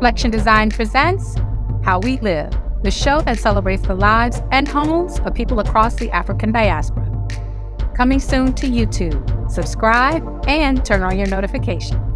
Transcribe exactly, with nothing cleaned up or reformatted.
Reflektion Design presents How We Live, the show that celebrates the lives and homes of people across the African diaspora. Coming soon to YouTube. Subscribe and turn on your notifications.